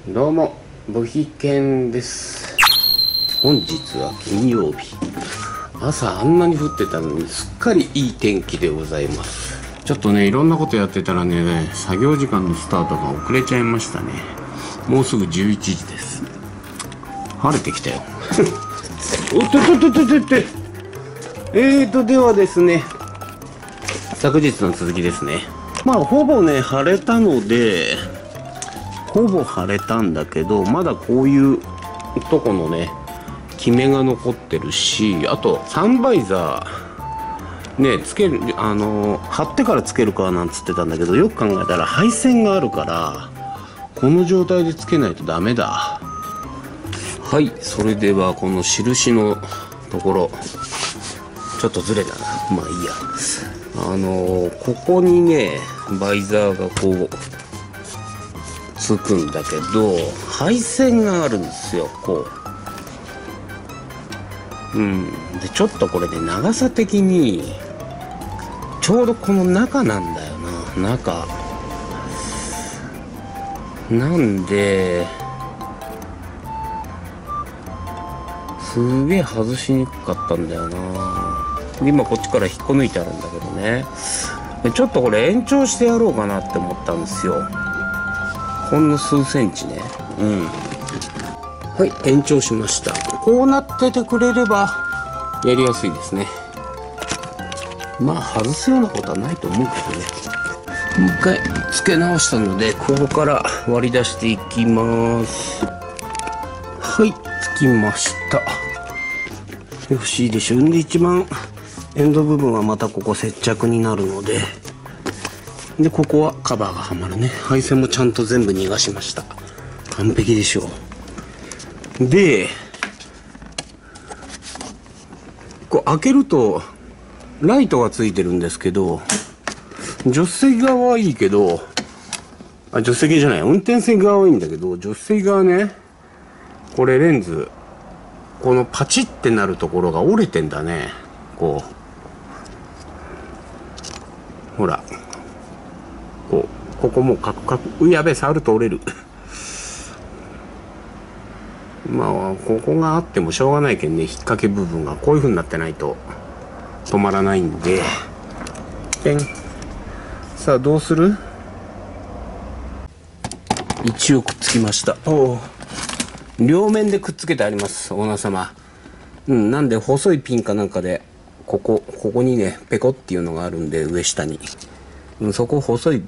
どうも、ブヒケンです。本日は金曜日。朝あんなに降ってたのにすっかりいい天気でございます。ちょっとね、いろんなことやってたらね、作業時間のスタートが遅れちゃいましたね。もうすぐ11時です。晴れてきたよ。おっとっとっとっとっと。ではですね、昨日の続きですね。まあ、ほぼね、晴れたので、ほぼ晴れたんだけど、まだこういうとこのね、キメが残ってるし、あと、サンバイザー、ね、つける、貼ってからつけるかなんつってたんだけど、よく考えたら配線があるから、この状態でつけないとダメだ。はい、それではこの印のところ、ちょっとずれたな。まあいいや。ここにね、バイザーがこう、つくんだけど、配線があるんですよ、こう。で、ちょっとこれね、長さ的に、ちょうどこの中なんだよな、中。なんで、すげえ外しにくかったんだよな。今こっちから引っこ抜いてあるんだけどね。ちょっとこれ延長してやろうかなって思ったんですよ。ほんの数センチね。はい、延長しました。こうなっててくれればやりやすいですね。まあ外すようなことはないと思うけどね。もう一回付け直したので、ここから割り出していきます。はい、つきました。よろしいでしょう。で、一番エンド部分はまたここ接着になるので、で、ここはカバーがはまるね。配線もちゃんと全部逃がしました。完璧でしょう。で、こう開けるとライトがついてるんですけど、助手席側はいいけど、助手席じゃない、運転席側はいいんだけど、助手席側ね、これレンズ、このパチってなるところが折れてんだね。こう。ほら。ここもうカクカク。やべえ、触ると折れる。まあ、ここがあってもしょうがないけんね、引っ掛け部分がこういう風になってないと止まらないんで。さあ、どうする？一応くっつきました。両面でくっつけてあります、オーナー様。なんで細いピンかなんかで、ここにね、ペコっていうのがあるんで、上下に。そこ細い、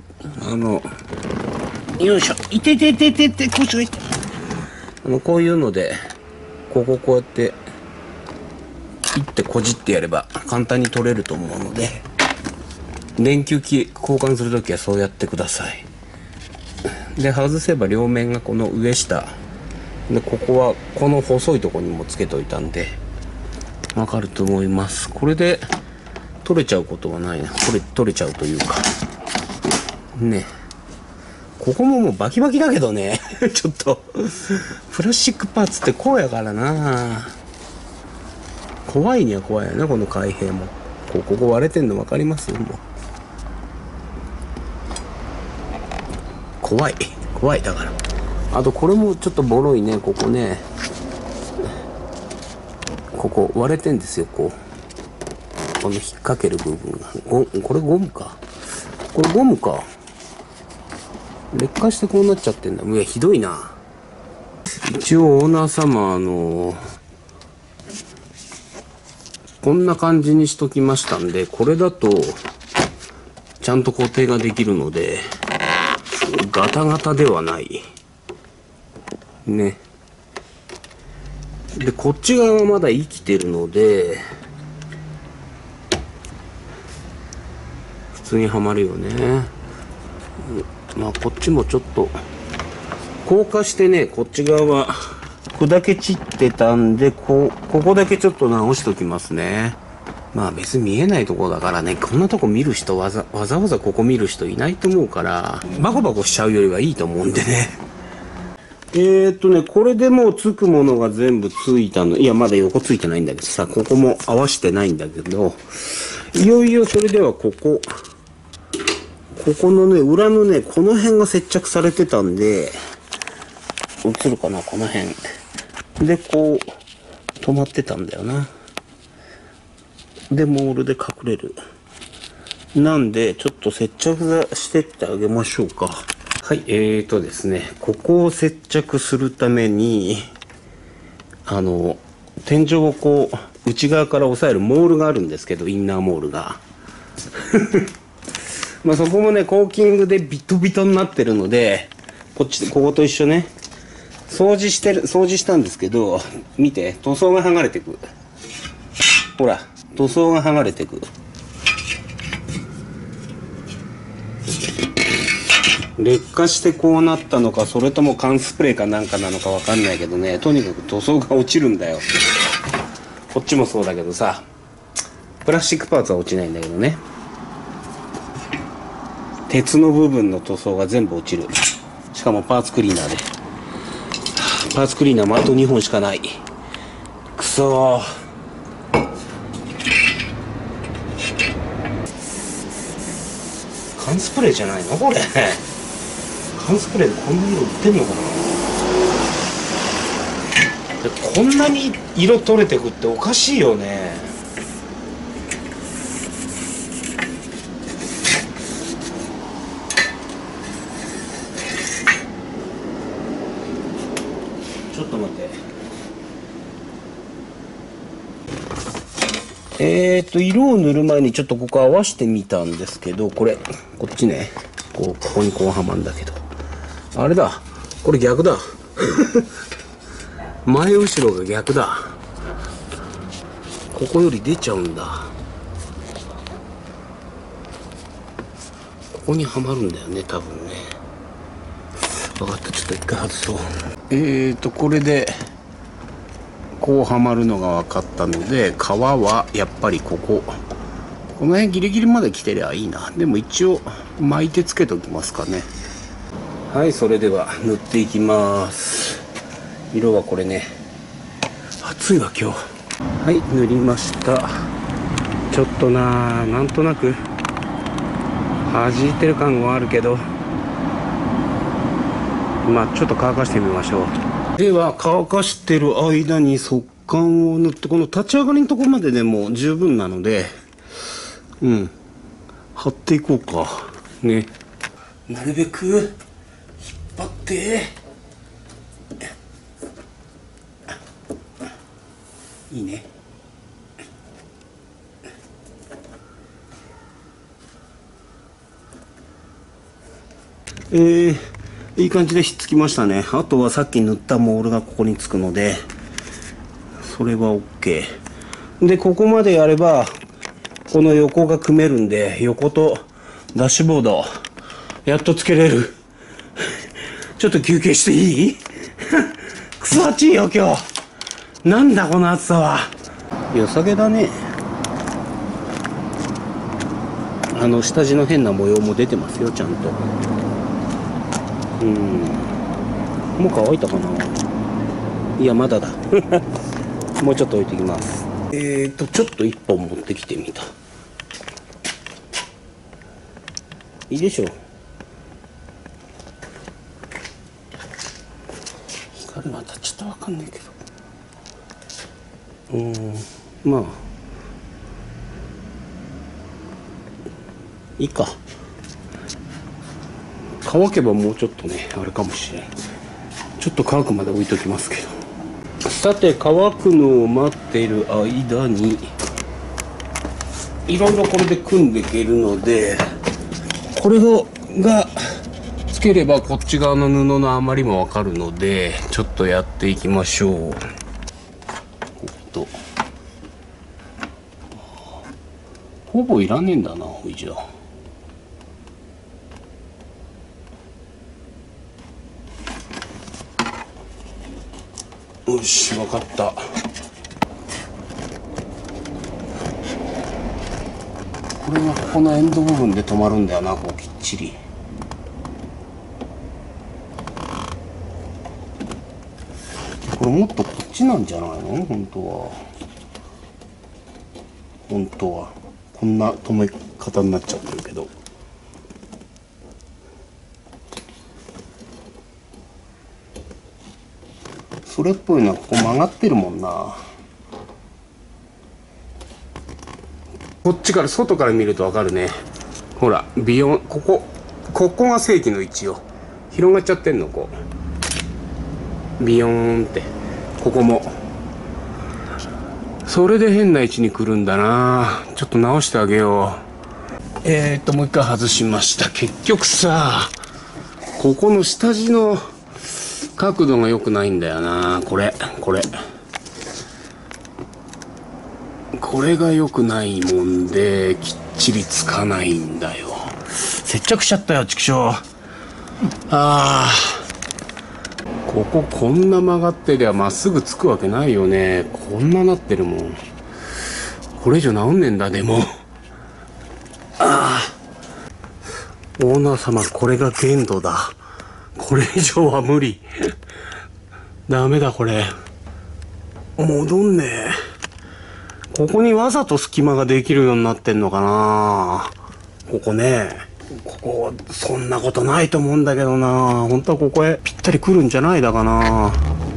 よいしょ、いて、腰が痛い。こういうので、こうやって、切ってこじってやれば簡単に取れると思うので、電球交換するときはそうやってください。で、外せば両面がこの上下。で、ここはこの細いところにもつけといたんで、わかると思います。これで取れちゃうことはないな。取れちゃうというか。ね。ここももうバキバキだけどね。ちょっと。プラスチックパーツってこうやからな。怖いには怖いよね、この開閉も。ここ割れてんの分かります？もう。怖いだから。あとこれもちょっとボロいね、ここね。ここ割れてんですよ、この引っ掛ける部分が。これゴムか。これゴムか。劣化してこうなっちゃってんだ。いや、ひどいな。一応オーナー様、こんな感じにしときましたんで、これだと、ちゃんと固定ができるので、ガタガタではない。ね。で、こっち側はまだ生きてるので、普通にはまるよね。まあ、こっちもちょっと、硬化してね、こっち側は砕け散ってたんで、ここだけちょっと直しときますね。まあ別に見えないとこだからね、こんなとこ見る人わざわざここ見る人いないと思うから、バコバコしちゃうよりはいいと思うんでね。これでもうつくものが全部ついたの。いや、まだ横ついてないんだけどさ、ここも合わしてないんだけど、いよいよそれではここのね、裏のね、この辺が接着されてたんで、 と映るかな、この辺でこう止まってたんだよな。でモールで隠れる。なんでちょっと接着してってあげましょうか。はい、ですね、ここを接着するために天井をこう内側から押さえるモールがあるんですけど、インナーモールがまあそこもねコーキングでビトビトになってるので、ここと一緒ね掃除したんですけど、見て塗装が剥がれてく。ほら塗装が剥がれてく。劣化してこうなったのか、それとも缶スプレーかなんかなのかわかんないけどね、とにかく塗装が落ちるんだよ。こっちもそうだけどさ、プラスチックパーツは落ちないんだけどね、鉄の部分の塗装が全部落ちる。しかもパーツクリーナーで。パーツクリーナーもあと2本しかない。くそー。缶スプレーじゃないのこれ。缶スプレーでこんな色売ってんのかな。こんなに色取れてくっておかしいよね。ちょっと待って。色を塗る前にちょっとここ合わせてみたんですけど、こっちね、ここにこうはまんだけど、あれだ、これ逆だ前後ろが逆だ。ここより出ちゃうんだ。ここにはまるんだよね多分ね。分かった、ちょっと一回外そう。これでこうはまるのが分かったので、皮はやっぱりこの辺ギリギリまで来てりゃいいな。でも一応巻いてつけときますかね。はい、それでは塗っていきます。色はこれね、暑いわ今日。はい、塗りました。ちょっとなんとなく弾いてる感はあるけど、まあちょっと乾かしてみましょう。では乾かしてる間に速乾を塗って、この立ち上がりのところまででも十分なので、貼っていこうかね。なるべく引っ張っていいね。いい感じでひっつきましたね。あとはさっき塗ったモールがここにつくので、それは OK で、ここまでやればこの横が組めるんで、横とダッシュボードやっとつけれるちょっと休憩していいくそ暑いよ今日。なんだこの暑さは。良さげだね。下地の変な模様も出てますよちゃんと。もう乾いたかな。いやまだだもうちょっと置いてきます。ちょっと一本持ってきてみた。いいでしょう。光が当たっちゃったら分かんないけど、まあいいか。乾けばもうちょっとねあれかもしれん。ちょっと乾くまで置いときますけど。さて乾くのを待っている間にいろいろこれで組んでいけるので、これがつければこっち側の布の余りも分かるので、ちょっとやっていきましょう。ほぼいらねえんだな。ほいじゃよし、分かった。これはここのエンド部分で止まるんだよな、こうきっちり。これもっとこっちなんじゃないの？本当はこんな止め方になっちゃってるけど。 それっぽいのはここ曲がってるもんな。こっちから外から見ると分かるね。ほらビヨン、ここが正規の位置よ。広がっちゃってんの、こうビヨーンって。ここもそれで変な位置に来るんだな。ちょっと直してあげよう。もう一回外しました。結局さ、ここの下地の角度が良くないんだよな。これが良くないもんできっちりつかないんだよ。接着しちゃったよ、畜生。こんな曲がってりゃまっすぐつくわけないよね。こんななってるもん。これ以上治んねえんだ。でもオーナー様、これが限度だ。これ以上は無理。ダメだ、これ戻んねえ。ここにわざと隙間ができるようになってんのかな。ここね、ここそんなことないと思うんだけどな。本当はここへぴったり来るんじゃないだかな。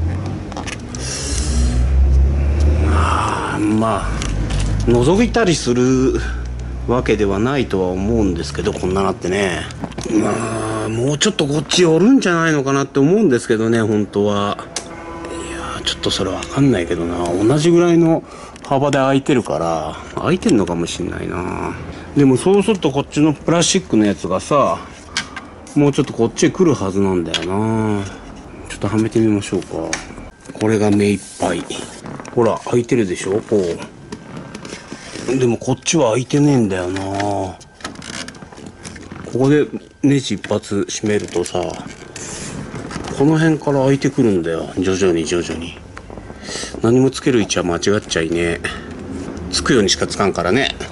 まあ覗いたりするわけではないとは思うんですけど、こんななってね。まあもうちょっとこっち寄るんじゃないのかなって思うんですけどね、本当は。いやちょっとそれわかんないけどな。同じぐらいの幅で空いてるから空いてんのかもしんないな。でもそうするとこっちのプラスチックのやつがさ、もうちょっとこっちへ来るはずなんだよな。ちょっとはめてみましょうか。これが目いっぱい。ほら開いてるでしょ、こう。でもこっちは開いてねえんだよな。ここでネジ一発閉めるとさ、この辺から開いてくるんだよ、徐々に。何もつける位置は間違っちゃいねえ。つくようにしかつかんからね。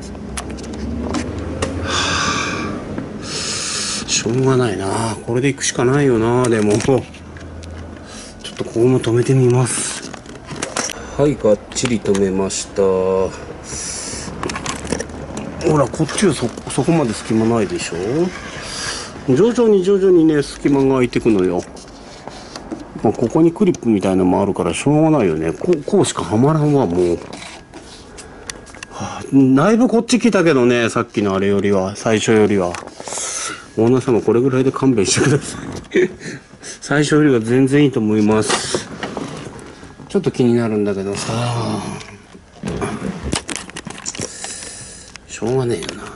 しょうがないな。これで行くしかないよな。でもちょっとここも止めてみます。はい、がっちり止めました。ほらこっちはそこまで隙間ないでしょ。徐々にね、隙間が空いてくのよ。ここにクリップみたいなのもあるからしょうがないよね。こうしかはまらんわ、もう。だいぶこっち来たけどね、さっきのあれよりは、最初よりは。オーナー様、これぐらいで勘弁してください。最初よりは全然いいと思います。ちょっと気になるんだけどさ、しょうがねえよな。でも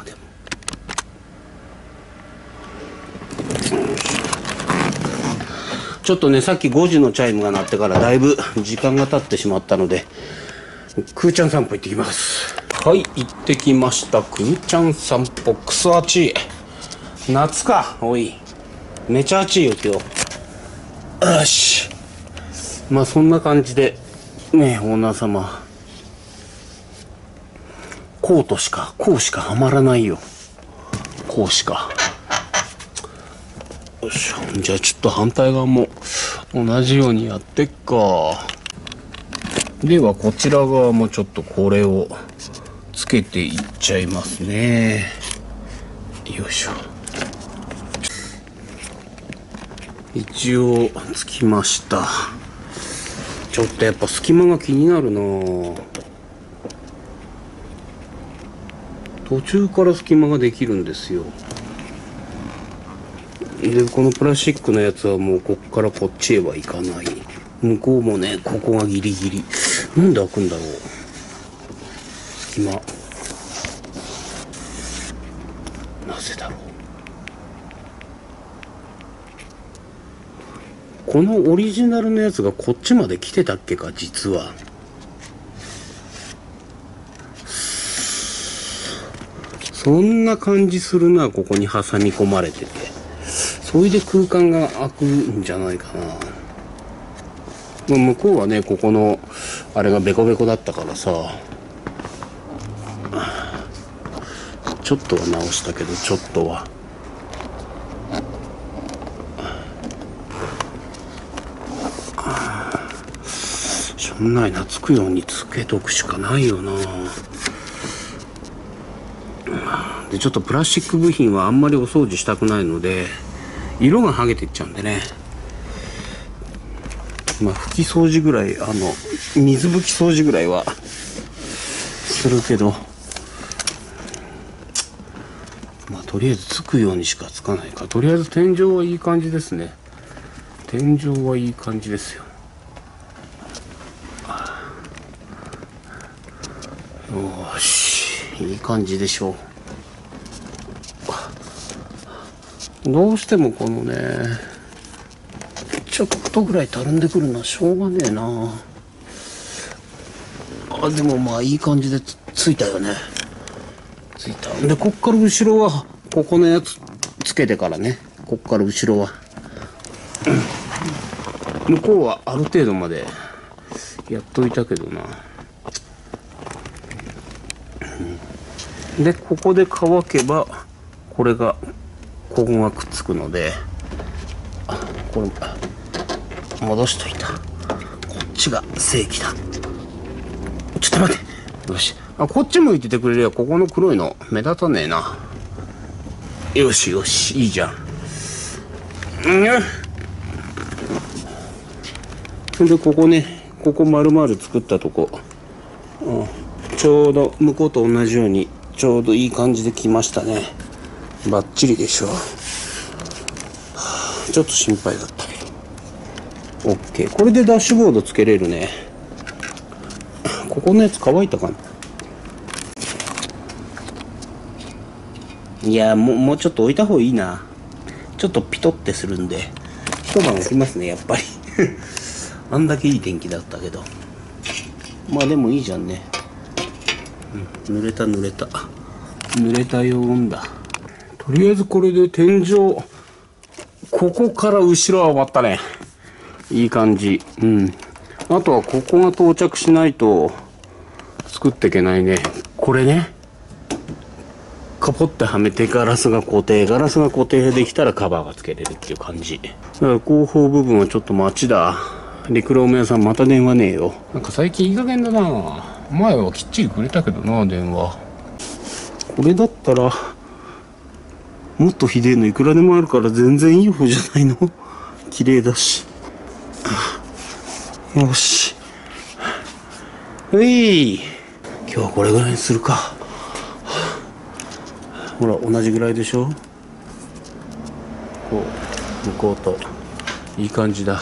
ちょっとね、さっき5時のチャイムが鳴ってからだいぶ時間が経ってしまったので、くーちゃん散歩行ってきます。はい、行ってきました。くーちゃん散歩。クソ暑い。夏か。おい、めちゃ暑いよ今日。よし、まあそんな感じでね、オーナー様、こうしかはまらないよ。こうしか。よいしょ。じゃあちょっと反対側も同じようにやってっか。ではこちら側もちょっとこれをつけていっちゃいますね。よいしょ。一応つきました。ちょっとやっぱ隙間が気になるな。途中から隙間ができるんですよ。でこのプラスチックのやつはもうこっからこっちへはいかない。向こうもね、ここがギリギリ。なんで開くんだろう、隙間。なぜだろう。このオリジナルのやつがこっちまで来てたっけか、実は。そんな感じするな。ここに挟み込まれてて、それで空間が空くんじゃないかな。向こうはね、ここのあれがベコベコだったからさ、ちょっとは直したけど、ちょっとは。しょうがないな。つくようにつけとくしかないよな。でちょっとプラスチック部品はあんまりお掃除したくないので、色が剥げていっちゃうんでね。 まあ拭き掃除ぐらい、水拭き掃除ぐらいはするけど、まあとりあえずつくようにしかつかないか。とりあえず天井はいい感じですね。天井はいい感じですよ。よし、いい感じでしょう。どうしてもこのね、ちょっとぐらいたるんでくるのはしょうがねえな。でもまあいい感じで ついたよね。ついた。で、こっから後ろは、ここのやつつけてからね。こっから後ろは。向こうはある程度までやっといたけどな。で、ここで乾けば、これが、ここがくっつくので、これ、戻しといた。こっちが正規だ。ちょっと待って。よし。こっち向いててくれれば、ここの黒いの目立たねえな。よしよし、いいじゃん。それで、ここね、ここ丸々作ったとこ。ちょうど向こうと同じように、ちょうどいい感じで来ましたね。バッチリでしょ。ちょっと心配だった。OK。これでダッシュボードつけれるね。ここのやつ乾いたかな。いや、もうちょっと置いた方がいいな。ちょっとピトってするんで、一晩置きますね、やっぱり。あんだけいい天気だったけど。まあでもいいじゃんね。濡れた濡れた。濡れたよんだ。とりあえずこれで天井、ここから後ろは終わったね。いい感じ。あとはここが到着しないと作っていけないね。これね。カポってはめてガラスが固定できたらカバーがつけれるっていう感じ。だから後方部分はちょっと待ちだ。陸路屋さんまた電話ねえよ。なんか最近いい加減だな。前はきっちりくれたけどな、電話。これだったらもっとひでえのいくらでもあるから全然いい方じゃないの。綺麗だし。よし。今日はこれぐらいにするか。ほら、同じぐらいでしょ。こう、向こうと。いい感じだ。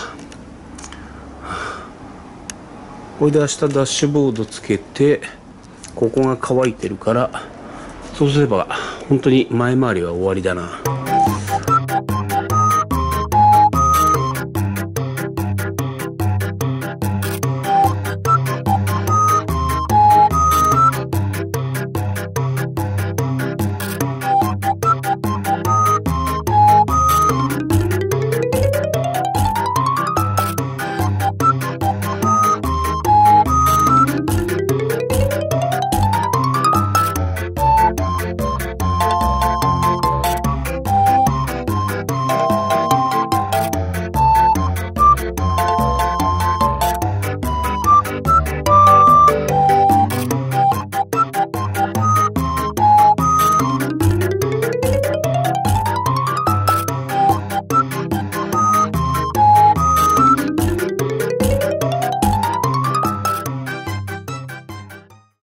これで明日ダッシュボードつけて、ここが乾いてるから、そうすれば、本当に前回りは終わりだな。